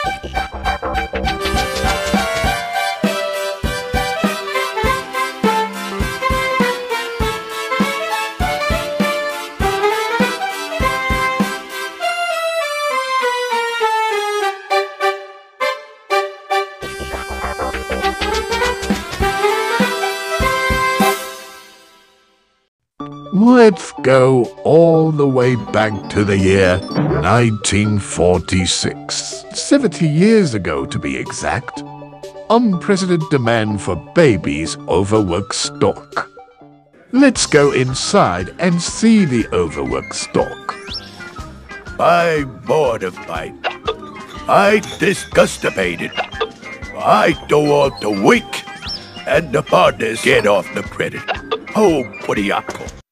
Let's go all the way back to the year 1946. 70 years ago, to be exact. Unprecedented demand for babies' overworked stock. Let's go inside and see the overworked stock. I'm mortified. I'm disgustipated. I don't want to wink, and the partners get off the credit. Oh, putty apple.